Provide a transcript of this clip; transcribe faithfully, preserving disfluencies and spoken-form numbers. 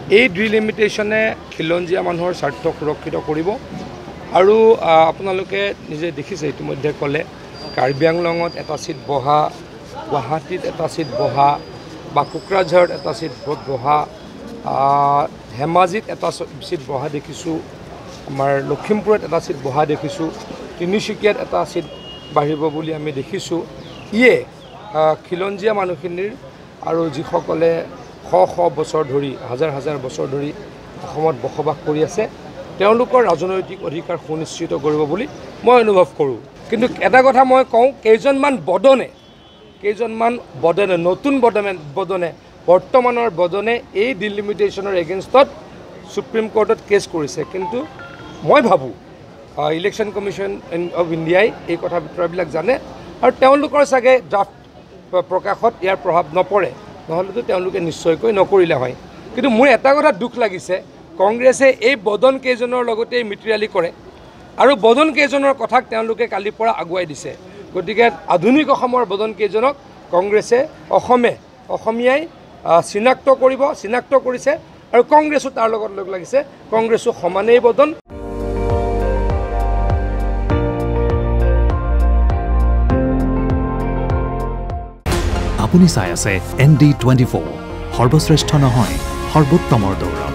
এই ডিলিমিটেশ্যনে খিলঞ্জীয়া মানুহৰ স্বাৰ্থ সুৰক্ষিত কৰিব আৰু আপোনালোকে নিজে দেখিছে ইতিমধ্যে ক'লে কাৰ্বি আংলঙত এটা চিট বহা, গুৱাহাটীত এটা চিট বহা বা কোকৰাঝাৰত এটা চিট বহা, ধেমাজিত এটা চিট বহা দেখিছোঁ, আমাৰ লখিমপুৰত এটা চিট বহা দেখিছোঁ, তিনিচুকীয়াত এটা চিট বাঢ়িব বুলি আমি দেখিছোঁ। ইয়ে খিলঞ্জীয়া মানুহখিনিৰ আৰু যিসকলে শ শ বছৰ ধৰি হাজাৰ হাজাৰ বছৰ ধৰি অসমত বসবাস কৰি আছে তেওঁলোকৰ ৰাজনৈতিক অধিকাৰ সুনিশ্চিত কৰিব বুলি মই অনুভৱ কৰোঁ। কিন্তু এটা কথা মই কওঁ, কেইজনমান বদনে কেইজনমান বদনে নতুন বদনে বদনে বৰ্তমানৰ বদনে এই ডিলিমিটেশ্যনৰ এগেইনষ্টত সুপ্ৰিম কোৰ্টত কেছ কৰিছে। কিন্তু মই ভাবোঁ ইলেকশ্যন কমিশ্যন অফ ইণ্ডিয়াই এই কথা বতৰাবিলাক জানে আৰু তেওঁলোকৰ চাগে ড্ৰাফ্ট প্ৰকাশত ইয়াৰ প্ৰভাৱ নপৰে, নহ'লেতো তেওঁলোকে নিশ্চয়কৈ নকৰিলে হয়। কিন্তু মোৰ এটা কথা দুখ লাগিছে, কংগ্ৰেছে এই বদন কেইজনৰ লগতে মিত্ৰালি কৰে আৰু বদন কেইজনৰ কথাক তেওঁলোকে কালিৰ পৰা আগুৱাই দিছে। গতিকে আধুনিক অসমৰ বদন কেইজনক কংগ্ৰেছে অসমে অসমীয়াই চিনাক্ত কৰিব, চিনাক্ত কৰিছে আৰু কংগ্ৰেছো তাৰ লগত লগ লাগিছে। কংগ্ৰেছো সমানেই বদন। আপুনি চাই আছে এন ডি টুৱেণ্টি ফ'ৰ, সৰ্বশ্ৰেষ্ঠ নহয় সৰ্বোত্তমৰ দৌৰ।